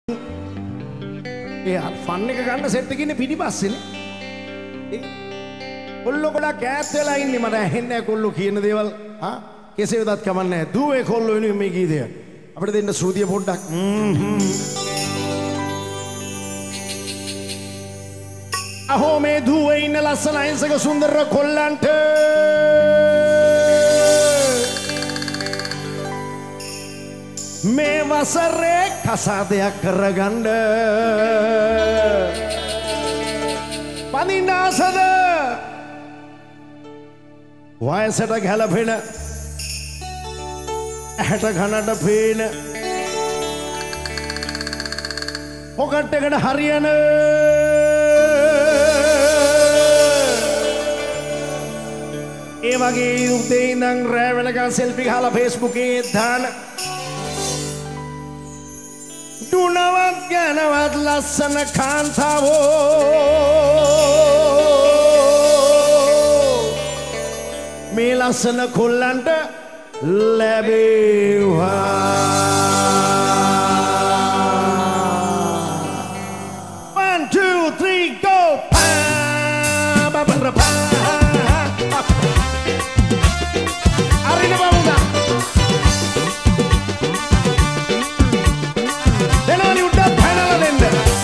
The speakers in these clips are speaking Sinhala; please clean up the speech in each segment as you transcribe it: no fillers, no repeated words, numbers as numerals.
ෆන් එක ගන්න සෙට් එකේ ඉන්නේ පිටිපස්සේනේ. කොල්ලෝ ගොඩක් ඈත් වෙලා ඉන්නේ මට ඇහෙන්නේ නැහැ කොල්ලෝ කියන දේවල්. කෙසේ වෙතත් කමන්නේ නැහැ. දුවේ කොල්ලෝ වෙනුවෙන් මේ ගීතය. අපිට දෙන්න ශ්‍රුතිය පොඩ්ඩක්. අහෝ මේ දුවේ ඉන්න ලස්සන අහිංසක සුන්දර කොල්ලන්ට මේ වසරේ කසාදයක් කරගන්න පදින්න ආසද වයසට ගැලපෙන ඇහැට කනට පේන පොකට් එකට හරියන ඒ වගේ උදේ ඉඳන් රෑ වෙනකන් සෙල්ෆි ගහලා Facebook එකේ දාන දුනවත් ගැනවත් ලස්සන කාන්තාවෝ මේ ලස්සන කොල්ලන්ට ලැබේවා 1 2 3 go Arina Bamuda Denani udda panala denda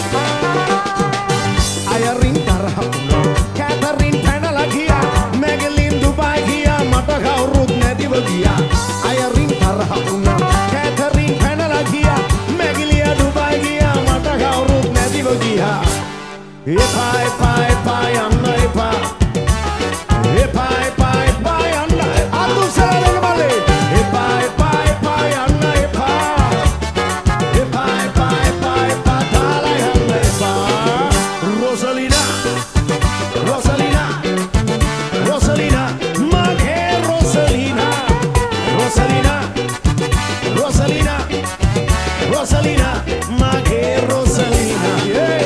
Ayarin tarahuna Catherine panala giya Magelin Dubai giya mata kawrut nadiwa giya Ayarin tarahuna Catherine panala giya Magelia Dubai giya mata kawrut nadiwa giya Epa epa epa yanna epa Epa epa epa yanna Atu sarana male Epa epa epa yanna epa Epa epa epa epa tala yanna epa Rosalina Rosalina Rosalina Mage Rosalina Rosalina Rosalina Rosalina Mage Rosalina Yeah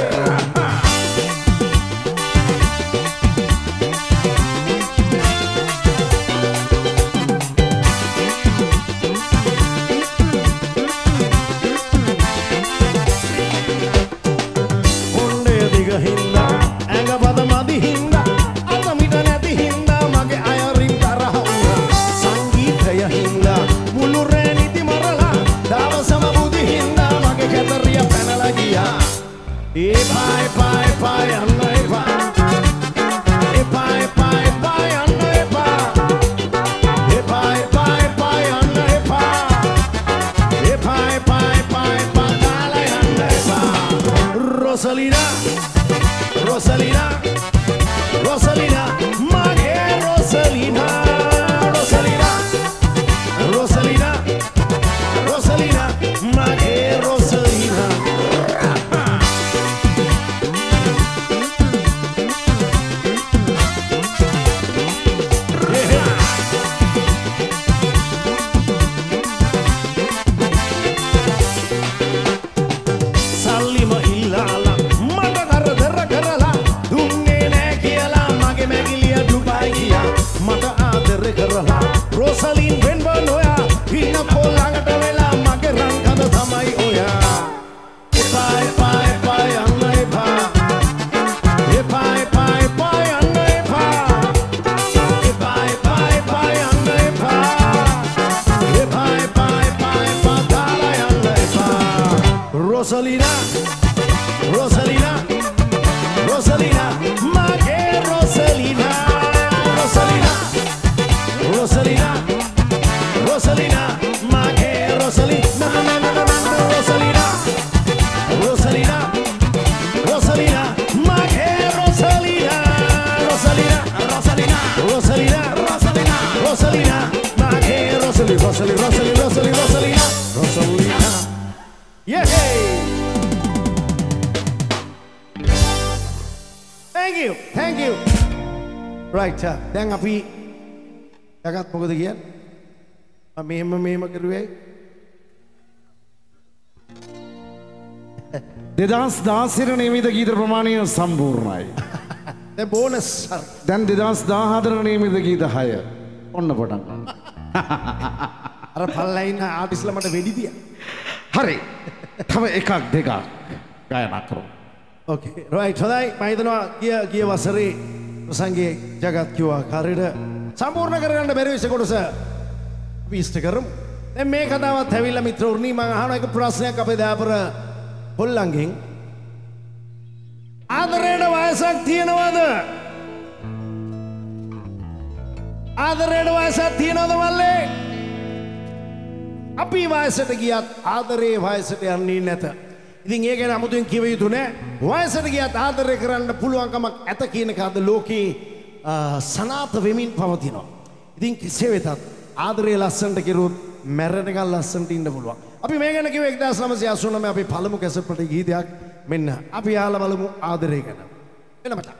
Epa epa epa yanna epa Epa epa epa yanna epa Epa epa epa yanna epa Epa epa epa epa tala yanna epa Rosalina Rosalina Rosalina Mage Rosalina Rosalina Rosalina Rosalina Mage Rosalina Rosaline Benban hoya hinna kolangata vela mage rangada thamai oya Epa epa epa yanna epa Epa epa epa yanna epa Epa epa epa yanna epa Epa epa epa epa tala yanna epa Rosalina Rosalina Rosalina mage Rosalina Rosalina Rosalina, Rosalina, Mage Rosalina, Rosalina, Rosalina, Rosalina, Mage Rosalina, Rosalina, Rosalina, Rosalina, Rosalina, Rosalina, Mage Rosalina, Rosalina, Rosalina, Rosalina, Rosalina, yeah. Thank you. Right, දැන් අපි යකත් මොකද කියන්නේ? මෙහෙම කරුවේ 2016 නියමිත ගීත ප්‍රමාණය සම්පූර්ණයි. දැන් බෝනස් දැන් 2014 නියමිත ගීත 6 ඔන්න පටන් ගන්න. අර පල්ලා ඉන්න ආටිස්ලා මට වෙඩි දියා. හරි. තව එකක් දෙකක් ගායනා කරමු. ඕකේ රයිට් හොඳයි මම හිතනවා ගිය වසරේ ප්‍රසංගයේ ජගත් කිව්වා කාර්යයට සම්පූර්ණ කරගන්න බැරි වෙච්ච කොටස අපි ඉෂ්ට කරමු. දැන් මේ කතාවත් ඇවිල්ලා මිත්‍රවරුනි මම අහන එක ප්‍රශ්නයක් අපේ දාපර කොල්ලන්ගෙන් ආදරේට වයසක් තියනවද? ආදරේට වයසක් තියනවද මල්ලේ? අපි වයසට ගියත් ආදරේ වයසට යන්නේ නැත. ඉතින් ඒ ගැන 아무තෙන් කිව යුතු නෑ. වයසට ගියත් ආදරය කරන්න පුළුවන්කමක් ඇත කියන එක අද ලෝකේ සනාත වෙමින් පවතිනවා. ඉතින් කෙසේ වෙතත් ආදරේ ලස්සනට කෙරුවොත් මැරෙනකන් ලස්සනට ඉන්න පුළුවන්. අපි මේ ගැන කිව්ව 1989 අපි පළමු කැසට් පොතේ ගීතයක් මෙන්න අපි අහලා බලමු ආදරය ගැන. එන්න මචං.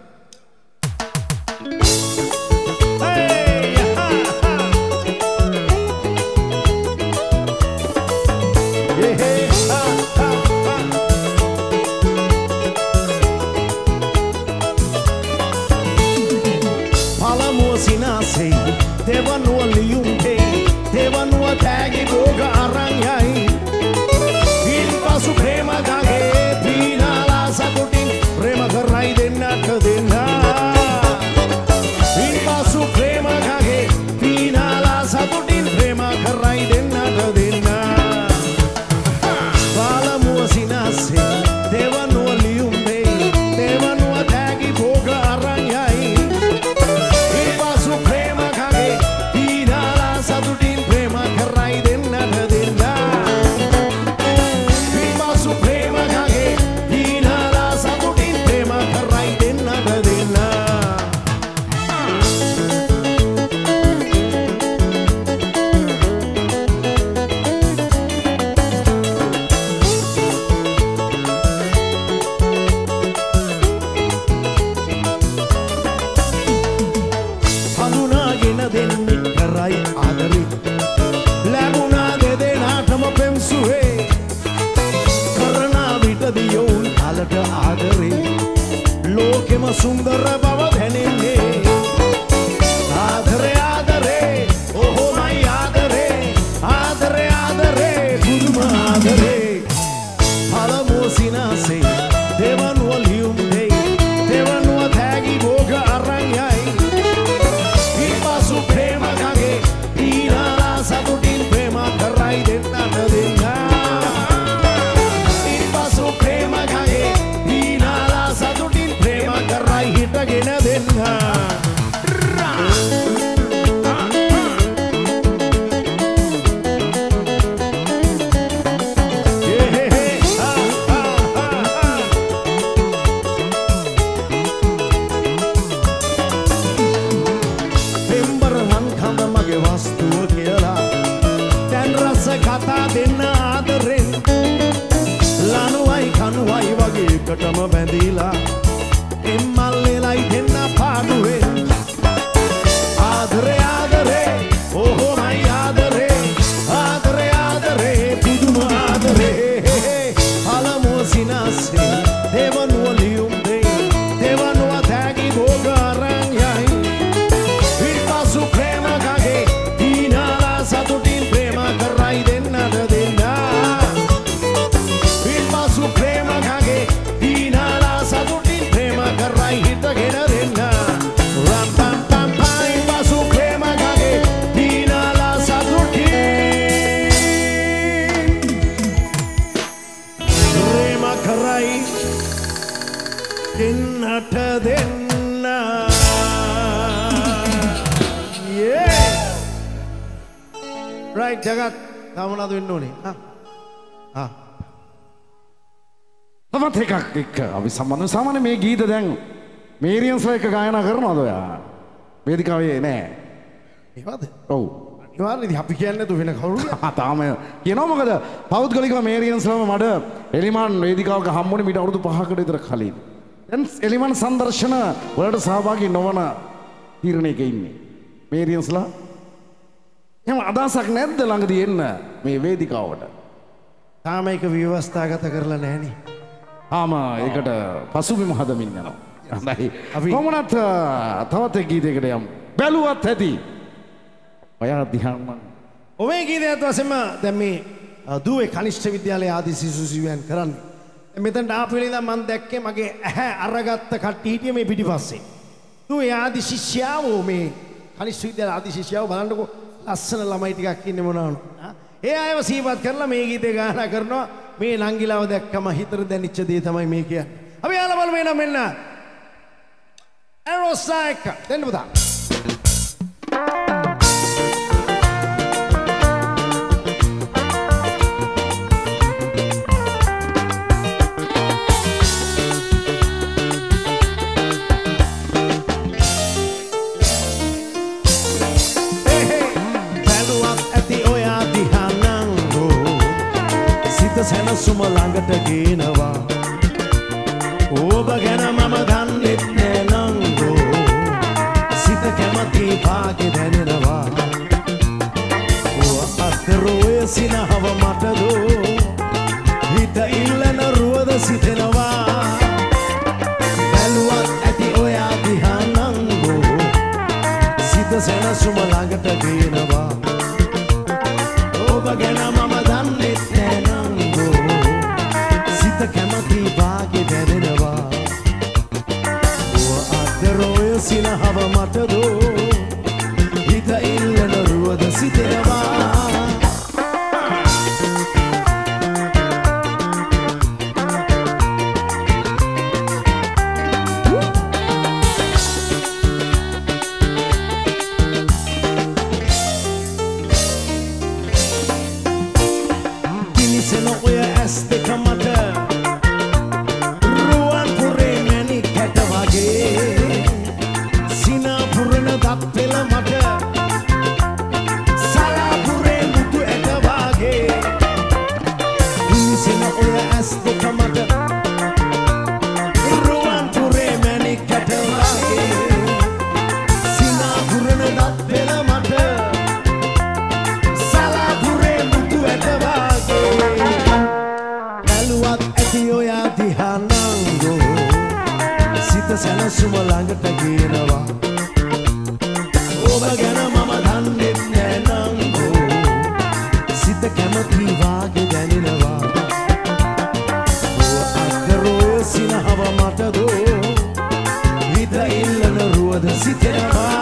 Devanuwa liyumke devanuwa tagi boga aranyai ilpasu prema gage pinala sakutin prema karai denna kadenna ilpasu prema gage pinala sakutin prema karai denna kadenna balamuwa sinase devanuwa liyumke devanuwa tagi boga aranyai ilpasu prema सुंदर बाबा धनेंगे आदरे आदरे ओहो माई आदरे आदरे आदरे गुरुम आदरे हलमोसिना से देवनुवा लियुंगे देवनुवा थागी बोगा अरंगाई इपासु प्रेम गागे ईनाला सतुटिन प्रेम कराई देना देना इपासु प्रेम गागे ईनाला सतुटिन प्रेम कराई හිටගෙන දෙන්න පෙම්බරවන් කඳ මගේ වස්තුව කියලා දැන් රස කතා දෙන්න ආදරෙන් ලනුවයි කනුවයි වගේ එකටම බැඳීලා එම්මල්ලෙලයි දෙන්න පාඩුවේ ආදරේ ආදරේ ඕහෝ මයි ආදරේ ආදරේ ආදරේ පුදුම ආදරේ පළමුව සිනාසේ දෙවනුව ලියුම් දෙයි දෙවනුව තෑගි භෝග අරන් යයි ඉල්පසු ප්‍රේම ගගේ දීනාලා සතුටින් ප්‍රේම කරයි දෙන්නට දෙන්නා ඉල්පසු ප්‍රේම ගගේ දීනාලා සතුටින් ප්‍රේම කරයි හිටගෙන දෙන්න රම් පම් පම් පයි පසු ප්‍රේම ගගේ දීනාලා සතුටින් ප්‍රේම කරයි දෙන්නට දෙන්න right ජගත් තමනද වෙන්න ඕනේ තවත් එකක් එක්ක අපි සම්බන්ධ සාමාන්‍ය මේ ගීත දැන් මේරියන්ස්ලා එක ගායනා කරනවද ඔයා? වේදිකාවේ නෑ. ඒවද? ඔව්. අනිවාර්යයෙන් අපි කියන්නේ තු වෙන කවුරුද? තාම කියනවා මොකද පෞද්ගලිකව මේරියන්ස්ලාම මඩ එලිමන් වේදිකාවක හම්බුනේ මීට අවුරුදු 5කට විතර කලින්. දැන් එලිමන් සංදර්ශන වලට සහභාගී නොවන තීරණයක ඉන්නේ. මේරියන්ස්ලා එහෙම අදහසක් නැද්ද ළඟදී එන්න මේ වේදිකාවට? තාම ඒක ව්‍යවස්ථාගත කරලා නැහනේ. ආම ඒකට පසුබිම හදමින් යනවා. හොඳයි. කොමුණත් තවත් එක් ගීතයකට යමු. බැලුවත් ඇති. ඔයා දිහාම ඔබේ ගීතයත් වශයෙන්ම දැන් මේ දුවේ කනිෂ්ඨ විද්‍යාලයේ ආදි සිසු සිසුයන් කරන්නේ. මෙතනට ආපු වෙලේ ඉඳන් මම දැක්කේ මගේ ඇහැ අරගත්ත කට්ටිය හිටියේ මේ පිටිපස්සේ. දුවේ ආදි ශිෂ්‍යයෝ මේ කනිෂ්ඨ විද්‍යාලයේ ආදි ශිෂ්‍යයෝ බලන්නකෝ ලස්සන ළමයි ටිකක් ඉන්නේ මොනවද? ඒ අයව සිහිපත් කරලා මේ ගීතේ ගායනා කරනවා. මේ නංගිලාව දැක්කම හිතට දැනෙච්ච දේ තමයි මේ කියන්නේ. අපි යාලා බලමු එනම් මෙන්න. Aerosike දෙන්න පුතා. සැනසුම ළඟට ගේනවා ඔබ ගැන මම දන්නෙත් නෑ නංගෝ සිත කැමති භාගෙ දැනෙනවා ඔය අතරෝය සිනහව මටදෝ හිත ඉල්ලන රුවද සිතෙනවා බැලුවත් ඇති ඔයා දිහා නංගෝ සිත සැනසුම ළඟට ගේනවා ඔබ ගැන මම දන්නෙත් නෑ කැමති භාගෙ දැනෙනවා ඔය අතරෝය සිනහව මටදෝ හිත ඉල්ලන රුවද සිතෙනවා දිලිසෙන ඔය ඇස් දෙක මට සැනසුම ළඟට ගේනවා ඔබ ගැන මම දන්නෙත් නෑ නංගෝ සිත කැමති වාගේ දැනෙනවා ඔය අතරෝය සිනහව මටදෝ හිත ඉල්ලන රුවද සිතෙනවා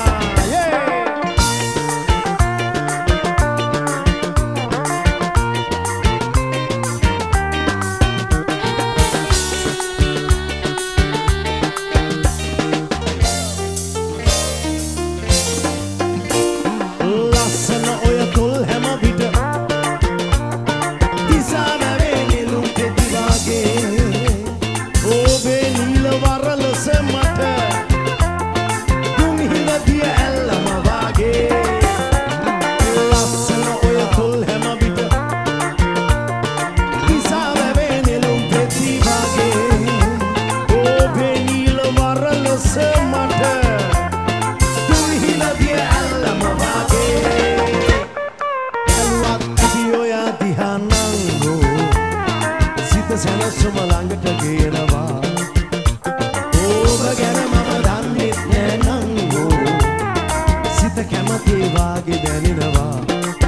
සැනසුම ළඟට ගේනවා ඔබ ගැන මම දන්නෙත් නෑ නංගෝ සිත කැමති වාගේ දැනෙනවා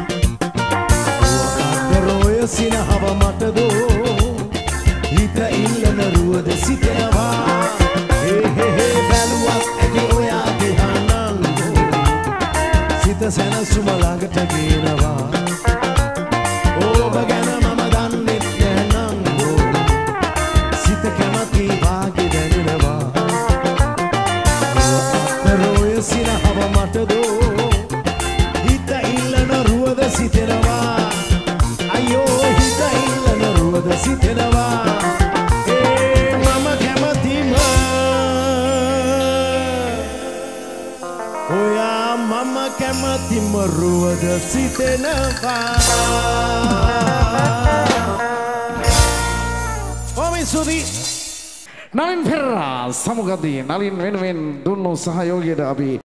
අතරෝය සිනහව මටදෝ හිත ඉල්ලන රුවද සිතෙනවා බැලුවත් ඇති ඔයා දිහා නංගෝ සිත සැනසුම ළඟට ගේනවා ඔබ ගැන මම දන්නෙත් කැමති වාගේ දැනෙනවා අතරෝය සිනහව මටදෝ හිත ඉල්ලන රුවද සිතෙනවා අයියෝ හිත ඉල්ලන රුවද සිතෙනවා මම කැමතිම ඔයා මම කැමතිම රුවද සිතෙනවා සුදී නලින් පෙරේරා සමුගදී නලින් වෙනුවෙන් දුන්නු සහයෝගයට අපි